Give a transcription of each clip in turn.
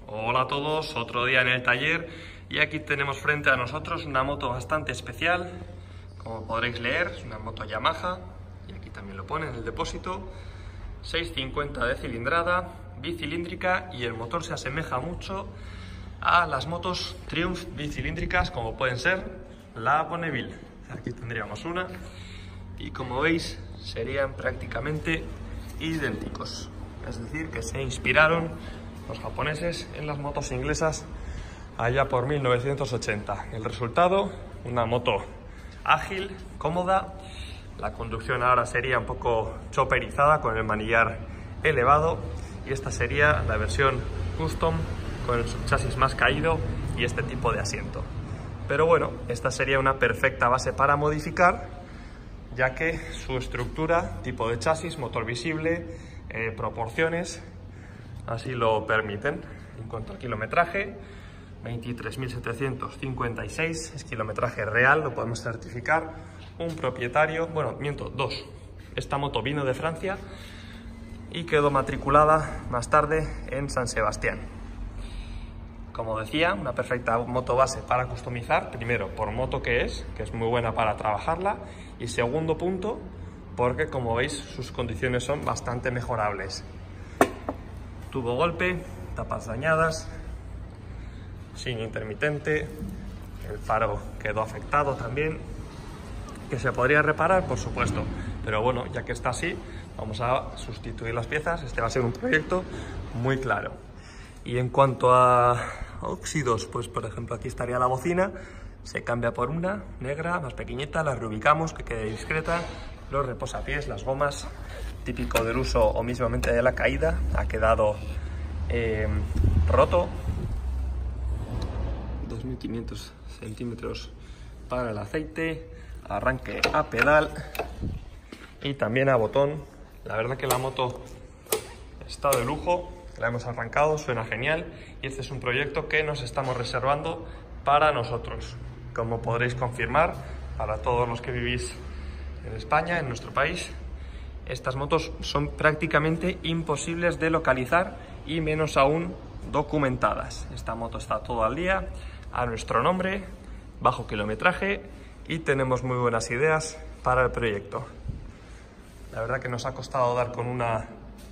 Hola a todos, otro día en el taller y aquí tenemos frente a nosotros una moto bastante especial. Como podréis leer, es una moto Yamaha y aquí también lo pone en el depósito. 650 de cilindrada, bicilíndrica, y el motor se asemeja mucho a las motos Triumph bicilíndricas como pueden ser la Bonneville. Aquí tendríamos una y como veis serían prácticamente idénticos. Es decir, que se inspiraron los japoneses en las motos inglesas allá por 1980. El resultado, una moto ágil, cómoda. La conducción ahora sería un poco choperizada con el manillar elevado y esta sería la versión custom con el subchasis más caído y este tipo de asiento. Pero bueno, esta sería una perfecta base para modificar, ya que su estructura, tipo de chasis, motor visible, proporciones, así lo permiten. En cuanto al kilometraje, 23.756 es kilometraje real, lo podemos certificar. Un propietario, bueno, miento, dos. Esta moto vino de Francia y quedó matriculada más tarde en San Sebastián. Como decía, una perfecta moto base para customizar, primero por moto que es muy buena para trabajarla, y segundo punto, porque como veis sus condiciones son bastante mejorables. Tuvo golpe, tapas dañadas, sin intermitente, el faro quedó afectado también, que se podría reparar por supuesto, pero bueno, ya que está así, vamos a sustituir las piezas. Este va a ser un proyecto muy claro. Y en cuanto a óxidos, pues por ejemplo aquí estaría la bocina, se cambia por una negra, más pequeñita, la reubicamos, que quede discreta. Los reposapiés, las gomas, típico del uso o mismamente de la caída, ha quedado roto. 2500 centímetros para el aceite, arranque a pedal y también a botón. La verdad que la moto está de lujo, la hemos arrancado, suena genial y este es un proyecto que nos estamos reservando para nosotros. Como podréis confirmar, para todos los que vivís en España, en nuestro país, estas motos son prácticamente imposibles de localizar y menos aún documentadas. Esta moto está todo al día, a nuestro nombre, bajo kilometraje y tenemos muy buenas ideas para el proyecto. La verdad que nos ha costado dar con una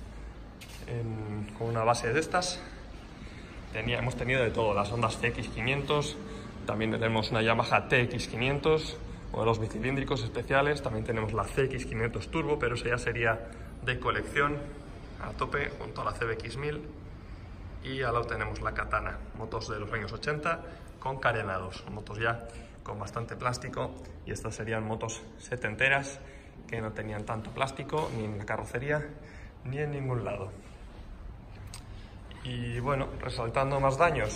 base de estas. Hemos tenido de todo, las Hondas CX500, también tenemos una Yamaha TX500, modelos bicilíndricos especiales, también tenemos la CX500 Turbo, pero eso ya sería de colección a tope junto a la CBX1000. Y al lado tenemos la Katana, motos de los años 80 con carenados, motos ya con bastante plástico, y estas serían motos setenteras que no tenían tanto plástico ni en la carrocería ni en ningún lado. Y bueno, resaltando más daños,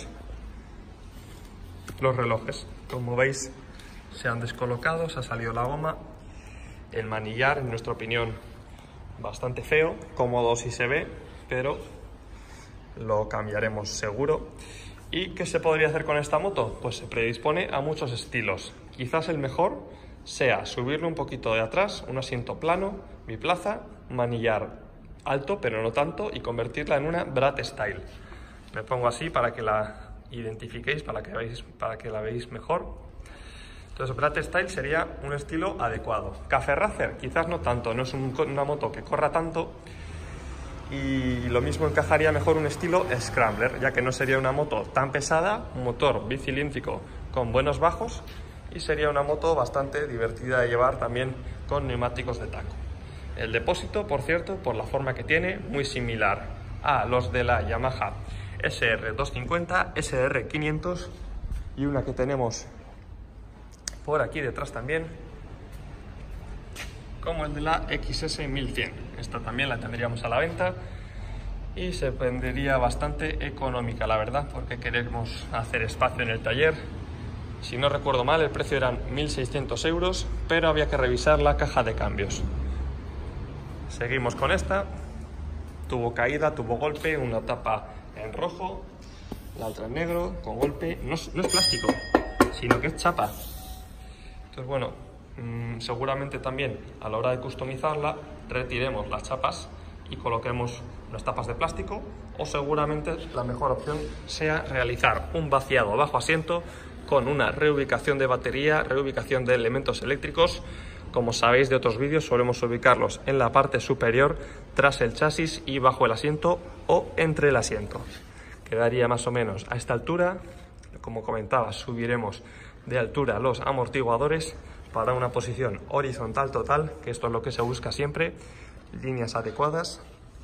los relojes, como veis, se han descolocado, se ha salido la goma, el manillar, en nuestra opinión, bastante feo, cómodo si se ve, pero lo cambiaremos seguro. ¿Y qué se podría hacer con esta moto? Pues se predispone a muchos estilos. Quizás el mejor sea subirle un poquito de atrás, un asiento plano, biplaza, manillar alto pero no tanto, y convertirla en una Brat Style. Me pongo así para que la identifiquéis, para que la veáis mejor. Entonces Brat Style sería un estilo adecuado. Café Racer quizás no tanto, no es una moto que corra tanto, y lo mismo encajaría mejor un estilo Scrambler, ya que no sería una moto tan pesada, un motor bicilíndrico con buenos bajos, y sería una moto bastante divertida de llevar también con neumáticos de taco. El depósito, por cierto, por la forma que tiene, muy similar a los de la Yamaha SR250, SR500 y una que tenemos por aquí detrás también, como el de la XS1100. Esta también la tendríamos a la venta y se vendería bastante económica, la verdad, porque queremos hacer espacio en el taller. Si no recuerdo mal, el precio eran 1.600 euros, pero había que revisar la caja de cambios. Seguimos con esta. Tuvo caída, tuvo golpe, una tapa en rojo, la otra en negro, con golpe. No es plástico, sino que es chapa. Entonces, bueno, seguramente también a la hora de customizarla retiremos las chapas y coloquemos las tapas de plástico, o seguramente la mejor opción sea realizar un vaciado bajo asiento con una reubicación de batería, reubicación de elementos eléctricos. Como sabéis de otros vídeos, solemos ubicarlos en la parte superior, tras el chasis y bajo el asiento o entre el asiento. Quedaría más o menos a esta altura. Como comentaba, subiremos de altura los amortiguadores para una posición horizontal total, que esto es lo que se busca siempre, líneas adecuadas.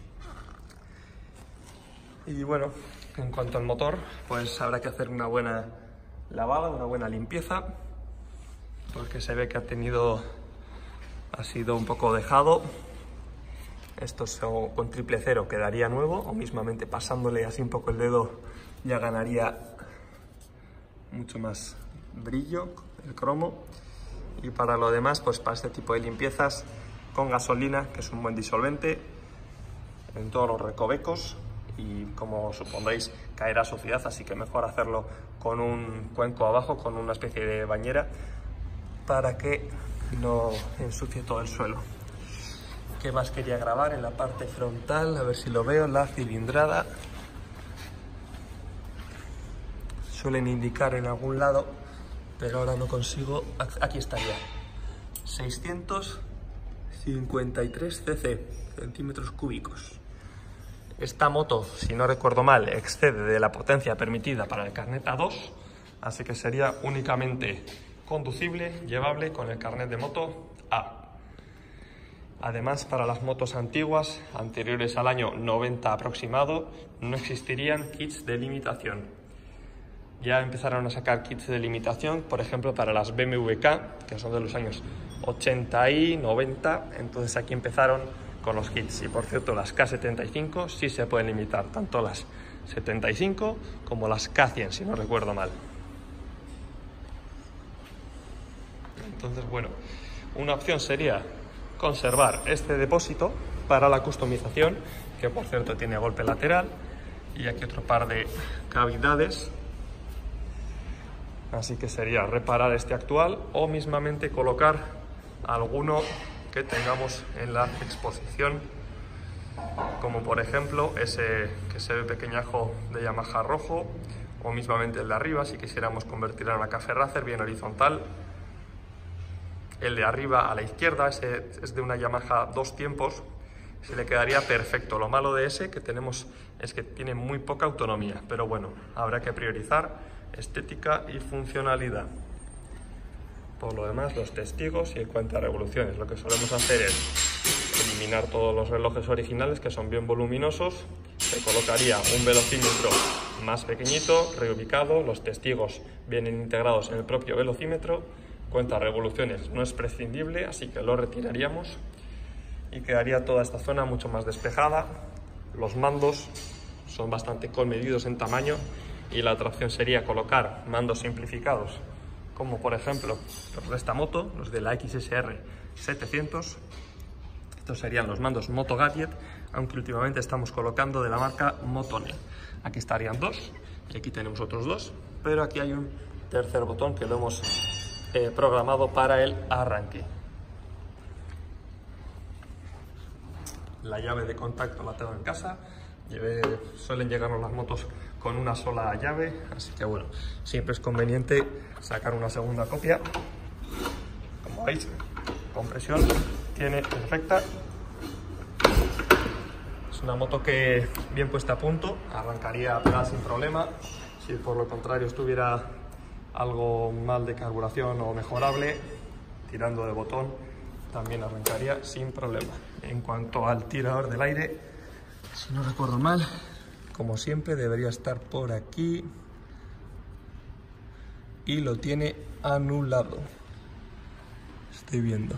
Y bueno, en cuanto al motor, pues habrá que hacer una buena lavada, una buena limpieza, porque se ve que ha sido un poco dejado. Esto con triple cero quedaría nuevo, o mismamente pasándole así un poco el dedo ya ganaría mucho más brillo el cromo. Y para lo demás, pues para este tipo de limpiezas con gasolina, que es un buen disolvente en todos los recovecos, y como supondréis caerá suciedad, así que mejor hacerlo con un cuenco abajo, con una especie de bañera, para que no ensucie todo el suelo. ¿Qué más quería grabar? En la parte frontal, a ver si lo veo, la cilindrada. Suelen indicar en algún lado, pero ahora no consigo. Aquí estaría, 653 cc, centímetros cúbicos. Esta moto, si no recuerdo mal, excede de la potencia permitida para el carnet A2, así que sería únicamente conducible, llevable con el carnet de moto A. Además, para las motos antiguas, anteriores al año 90 aproximado, no existirían kits de limitación. Ya empezaron a sacar kits de limitación, por ejemplo, para las BMW K, que son de los años 80 y 90, entonces aquí empezaron con los kits. Y por cierto, las K75 sí se pueden limitar, tanto las 75 como las K100, si no recuerdo mal. Entonces, bueno, una opción sería conservar este depósito para la customización, que por cierto tiene golpe lateral y aquí otro par de cavidades, así que sería reparar este actual o mismamente colocar alguno que tengamos en la exposición, como por ejemplo ese que se ve pequeñajo de Yamaha rojo, o mismamente el de arriba si quisiéramos convertir a una Café Racer bien horizontal. El de arriba a la izquierda, ese es de una Yamaha 2 tiempos, se le quedaría perfecto. Lo malo de ese que tenemos es que tiene muy poca autonomía, pero bueno, habrá que priorizar estética y funcionalidad. Por lo demás, los testigos y el cuenta revoluciones. Lo que solemos hacer es eliminar todos los relojes originales, que son bien voluminosos. Se colocaría un velocímetro más pequeñito, reubicado. Los testigos vienen integrados en el propio velocímetro. Cuenta revoluciones no es prescindible, así que lo retiraríamos y quedaría toda esta zona mucho más despejada. Los mandos son bastante comedidos en tamaño y la otra opción sería colocar mandos simplificados, como por ejemplo los de esta moto, los de la XSR 700. Estos serían los mandos Moto Gadget, aunque últimamente estamos colocando de la marca Motone. Aquí estarían dos y aquí tenemos otros dos, pero aquí hay un tercer botón que lo hemos programado para el arranque. La llave de contacto la tengo en casa. Suelen llegarnos las motos con una sola llave, así que bueno, siempre es conveniente sacar una segunda copia. Como veis, compresión tiene perfecta. Es una moto que, bien puesta a punto, arrancaría apenas sin problema. Si por lo contrario estuviera algo mal de carburación o mejorable, tirando de botón, también arrancaría sin problema. En cuanto al tirador del aire, si no recuerdo mal, como siempre debería estar por aquí y lo tiene anulado. Estoy viendo.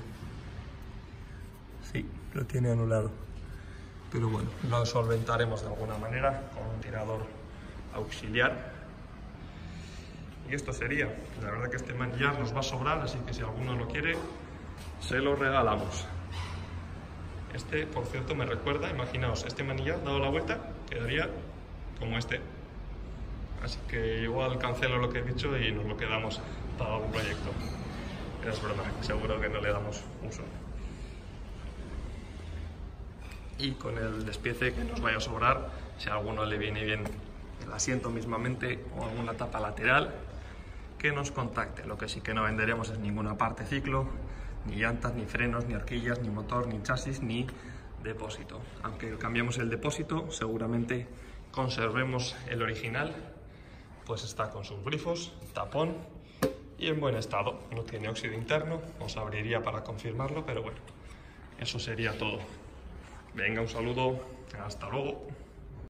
Sí, lo tiene anulado. Pero bueno, lo solventaremos de alguna manera con un tirador auxiliar. Y esto sería. La verdad que este manillar nos va a sobrar, así que si alguno lo quiere, se lo regalamos. Este, por cierto, me recuerda, imaginaos, este manillar dado la vuelta, quedaría como este. Así que igual cancelo lo que he dicho y nos lo quedamos para algún proyecto. Es broma, seguro que no le damos uso. y con el despiece que nos vaya a sobrar, si a alguno le viene bien el asiento mismamente o alguna tapa lateral, que nos contacte. Lo que sí que no venderemos es ninguna parte ciclo, ni llantas, ni frenos, ni horquillas, ni motor, ni chasis, ni depósito. Aunque cambiemos el depósito, seguramente conservemos el original, pues está con sus grifos, tapón y en buen estado. No tiene óxido interno, os abriría para confirmarlo, pero bueno, eso sería todo. Venga, un saludo, hasta luego.